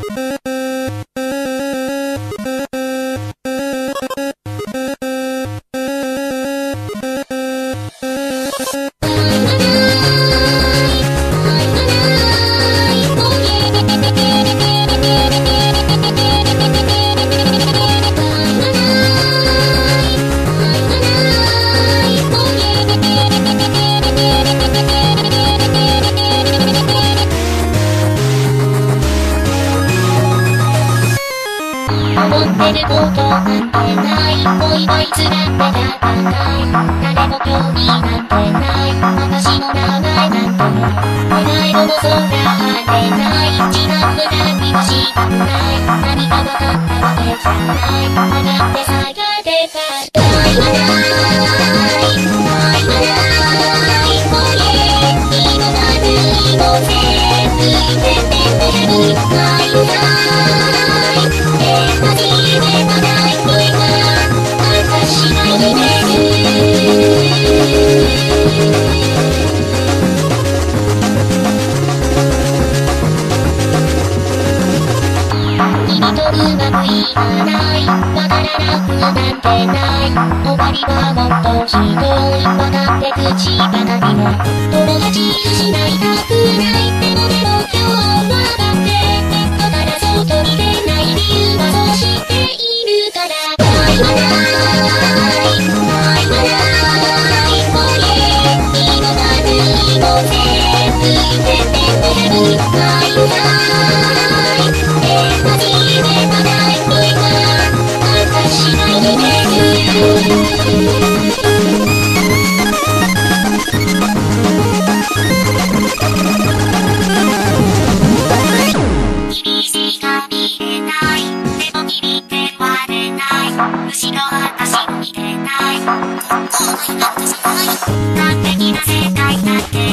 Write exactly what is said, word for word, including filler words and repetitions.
思ってることなんてない。恋はいつだって戦い。誰も興味なんてない。私の名前なんて願いも空晴れない。時間無駄にはしたくない。何か分かったわけじゃない。上がって下がってた愛はない愛はないもういいの悪いも全部全部愛はない初めはない恋は私が夢君とうまくいかないわからなくなんてない終わりはもっとひどいわかって口ばかりね友達失いたくないでもでも今日はだってだから外に出ない理由はそうしているから愛はない愛はないもういいの悪いも全部全部愛はない初めはない恋は私が夢厳しいか見れないでも君って割れないむしろ私を見てないここは今じゃない完璧な世界だって